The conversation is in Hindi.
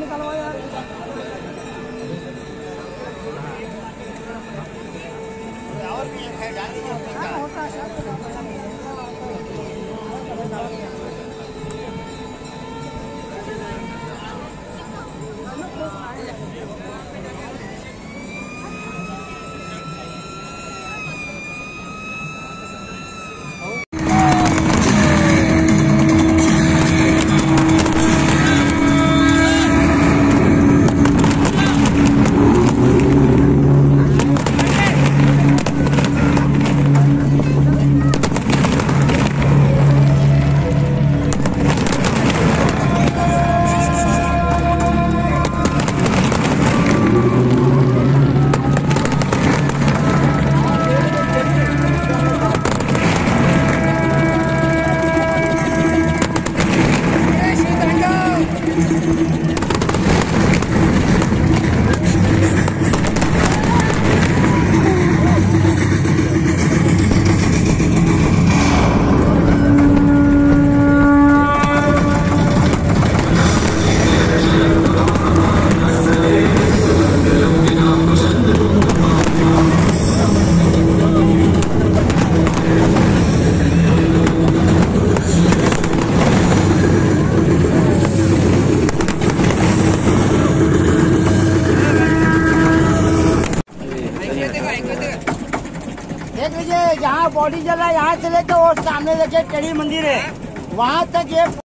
निकलवा यार। और भी है होता है। देख लीजिए, यहाँ बॉडी जल रहा है, यहाँ से लेकर और सामने देखिए टेढ़ी मंदिर है, वहाँ तक ये